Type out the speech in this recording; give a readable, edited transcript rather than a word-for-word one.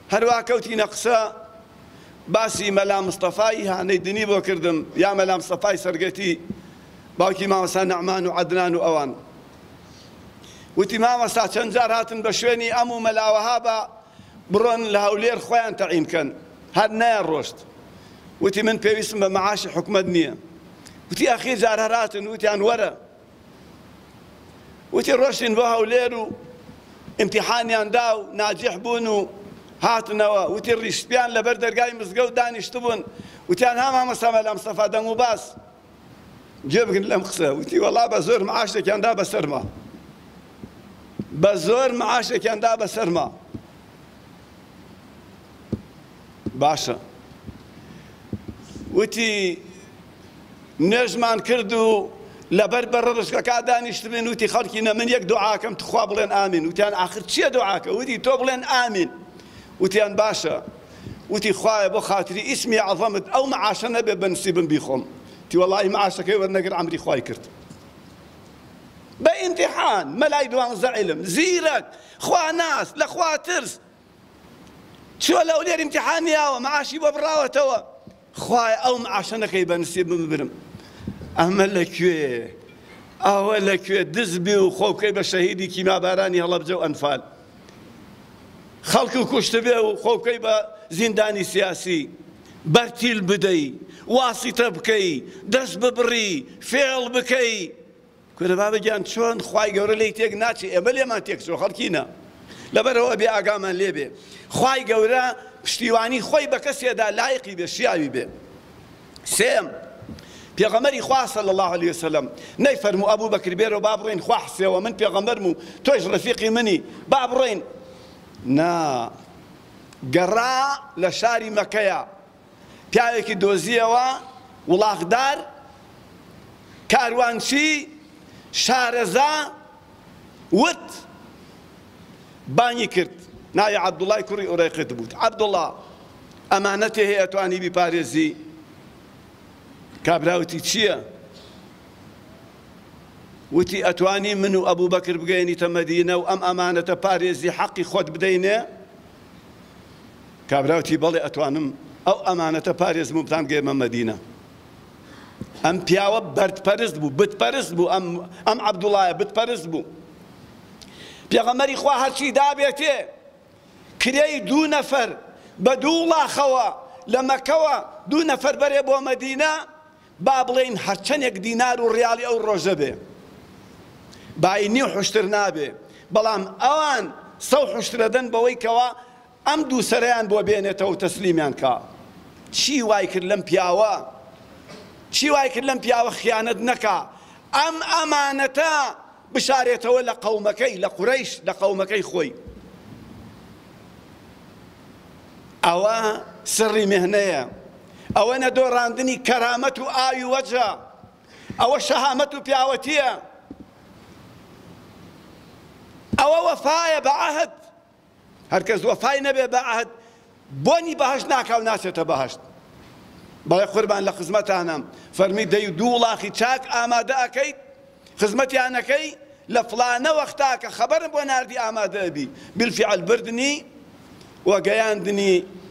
هەروە کەوتینە قسە باسی مەلا مستەفای هانەی دنی بۆ کردم یا مەلا مستەفای سەرگەتی باوکی مامەستا نەعمان و عەدنان و ئەوان وتی مامەستا چەند جار هاتن بە شوێنی ئەم و مەلاوەها بە بڕۆن لە هەولێر خۆیان تەعینکەن هەر نایان ڕۆشت وتی من پێویستم بە مەعاشی حکومەت نییە وتی ئەخیر جار هەر هاتن وتیان وەرە وتی ڕۆشتین بۆ هەولێر و ئیمتیحانیان دا و ناجح بوون و هاتنەوە وتی ڕیشتیان لەبەر دەرگای مزگەوت دانیشتبوون وتیان ها مامەستا مەلا مستەفا دەنگ و باس گوێ بگرن لەم قسە وتی وەڵا بە زۆر مەعاشێکیان دا بەسەرما بە زۆر مەعاشێکیان دا بەسەرما باشە وتی نوێژمان کرد و لەبەر بەڕە ڕشکەکە دانیشتبن وتی خەڵکینە من یەک دوعاکەم تخوا بڵێن ئامین وتیان ئاخر چییە دوعاکە وتی تۆ بڵێن ئامین وتیان باشە وتی خوایە بۆ خاتری ئیسمی عەظەمت ئەو مەعاشە نەبێ بە نسیبم بیخۆم تی وەڵڵاهی مەعاشەکەی وەرنەگەر عەمری خوای کرد بە ئیمتیحان مەلای دوانزە عیلم زیرەک خوا ناس لە خوا ترس چۆ لە ئەولێر ئیمتیحانیاوە مەعاشی بۆ بڕاوەتەوە خوایە ئەو مەعاشە نەکەی بە نسیبم برم ئەمە لەکوێ ئەوە لەکوێ دزبی و خۆ بکەی بە شەهیدی کیمابارانی هەڵەبجە و ئەنفال خەڵکی کوشتبێ و خۆ بکەی بە زیندانی سیاسی بەرتیل بدەی واسیتە بکەی دەست ببڕی فێڵ بکەی کورە بابەگیان چۆن خوای گەورە لێی تێک ناچێ ئێمە لێمان تێکچۆ خەڵکینە لەبەرەوە بێ ئاگامان لێبێ خوای گەورە پشتیوانی خۆی بە کەسێدا لایقی بێ شیاوی بێ سێم پێغەمبەری خوا صلی الله علیه وسلم نەیفەرموو ئەبوو بەکر بێرەوە با بڕۆین خوا حسێوە من پێغەمبەرم و تۆیش ڕەفیقی منی با بڕۆین نا گەڕا لە شاری مەکەیە پیاوێکی دۆزیەوە وڵاغدار کاروانچی شارەزا وت بانی کرد ناوی عەبدوڵای کوڕی ئورەیقت بوو عەبدوڵا ئەمانەتێ هەیە ئەتوانی بیپارێزی کابراوتی چییە وتی ئەتوانی من و ئەبوو بەکر بگەینیتە مەدینە و ئەم ئەمانەتە پارێزی حەقی خۆت بدەینێ کابراوتی بەڵێ ئەتوانم ئەو ئەمانەتە پارێزم و بتان گەێمە مەدینە ئەم پیاوە بەردپەرست بوو بتپەرست بوو ئەم عەبدوڵایە بتپەرست بوو پێغەمبەری خوا هەرچی دابێتێ کرێی دوو نەفەر بە دوو وڵاخەوە لە مەکەوە دوو نەفەر بەرێ بۆ مەدینە با بڵێن هەرچەندێک دینار و ڕیاڵی ئەو ڕۆژە بێ باینی حوشتر نابێ بەڵام ئەوان سەو حوشترەدەن بەوەی کەوە ئەم دوو سەرەیان بۆ بێنێتەوە و تەسلیمیان کا چی وای کرد لەم پیاوە چی وای کرد لەم پیاوە خیانەت نەکا ئەم ئەمانەتە بشارێتەوە لە قەومەکەی لە قوڕەیش لە قەومەکەی خۆی ئەوە سڕی مێهنەیە ئەوە نەدۆڕاندنی کەرامەت و ئاوی وەجە ئەوە شەهامەت و پیاوەتیە ئەوە وەفایە بە عەهد هەرکەس وەفای نەبێ بە عەهد بۆنی بەهەشت ناکا و ناچێتە بەهەشت بەڵێ قوربان لە خزمەتانم فەرمی دەی دوو وڵاخی چاک ئامادە ئەکەیت خزمەتیانەکەی لە فڵانە وەختاکە خەبەرم بۆ ناردی ئامادە ئەبی بالفعل بردنی وەگەیاندنی